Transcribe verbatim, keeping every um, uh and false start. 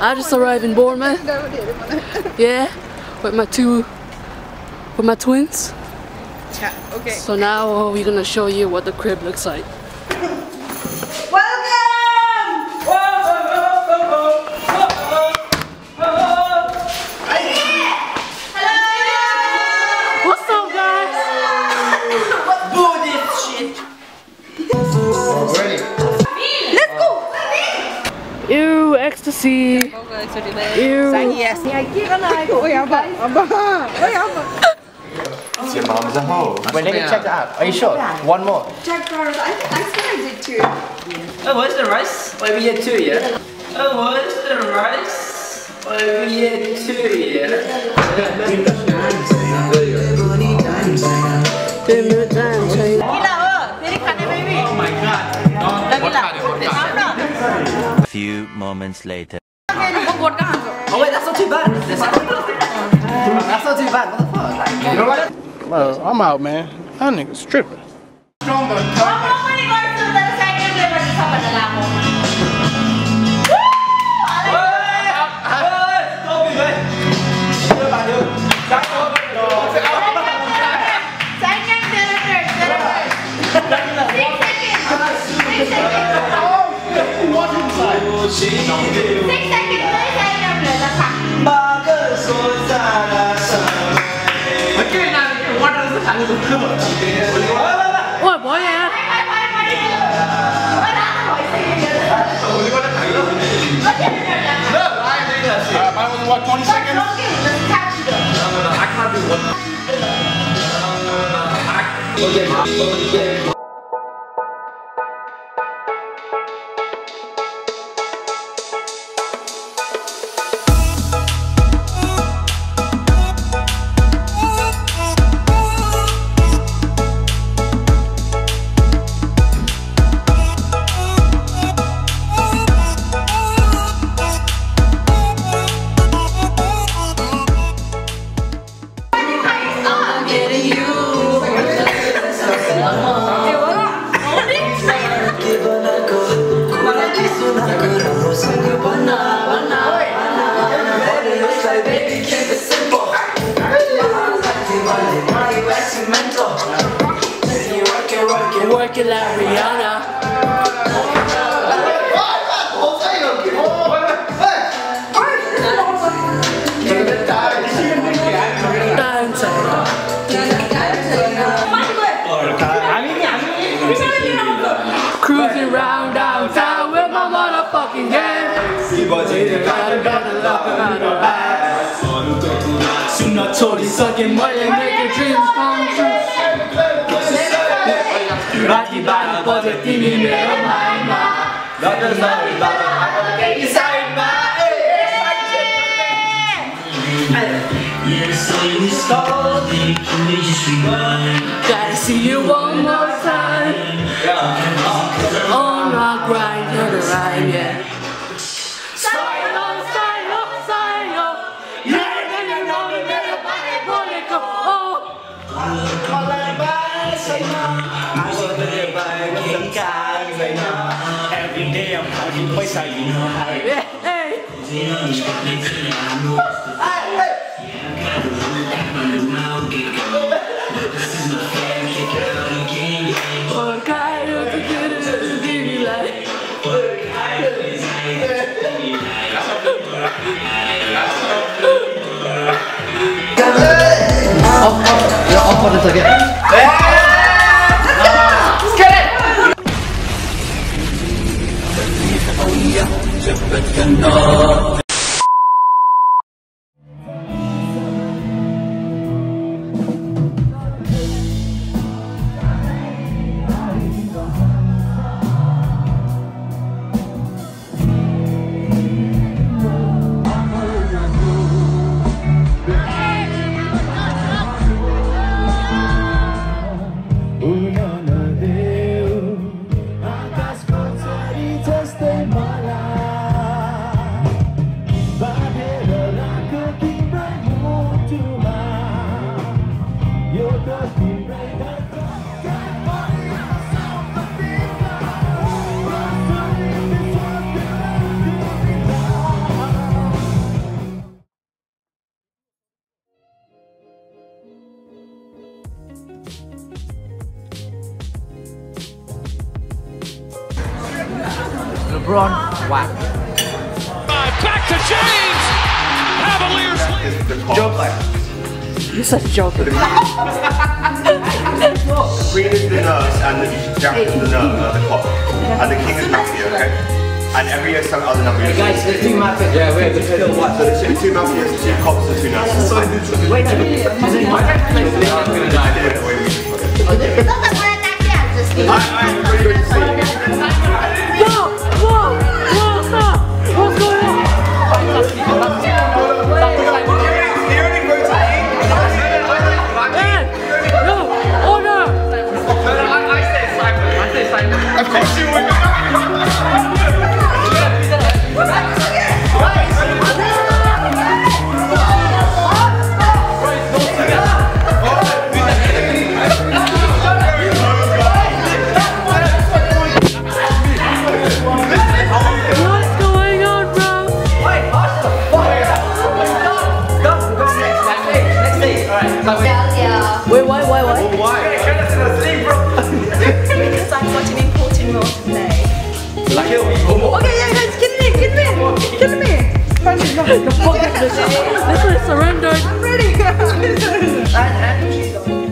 I just arrived in Bournemouth. Yeah, with my two, with my twins. Yeah, okay. So now we're gonna show you what the crib looks like. Ew, ecstasy. Ew. Say yes. It's your mom's a hoe. Wait, let me check that out. Are you sure? One more. Jack Burrows, I, I swear I did too. Oh, where's the rice? Wait, we had two, yeah? Oh, where's the rice? Wait, we had two, yeah? Oh my god. A few moments later. Oh wait, that's not too bad. That's not too bad. That's not too bad. What the fuck? You know what? Well, I'm out, man. That nigga's tripping. What boy? Yeah. Uh, I was what, twenty seconds? No, no, no, I can't do one. Okay. Working like Rihanna. Cruising round downtown with my motherfucking gang. Soon sucking money, making dreams come true. Rati bana positive in my mind. Not just my mind. Inside my gotta see you one more time. On my grind, you're the rhyme, yeah. Sign up, sign up, sign up. Yeah, you know me, better buy it, pull it, go. Oh. Every day I'm talking quite silent. Yeah, hey. You're off on it again. LeBron, whack. Back to James! Cavaliers! Joker. You're such a joker. Green is the nurse and the jack is the nurse, uh, the cop. And the king is Matthew, okay? And every year some other number. Hey guys, there's two mafias. Yeah, we have to kill one. So there's two, two mafias, two cops, and two nurses. Wait, no, is it my place? They're not gonna die. I'm pretty good to see. Yo! Whoa! Whoa! Stop! What's going on? Hey! Yo! Order! I say Simon. I say Simon. Of course you would. Wait, why, why, why? Why? Because I'm such an important role to play. Like it. Okay, yeah, guys, kill me, kill me, kill me. The fuck is this? This is surrendered. I'm ready. I'm ready.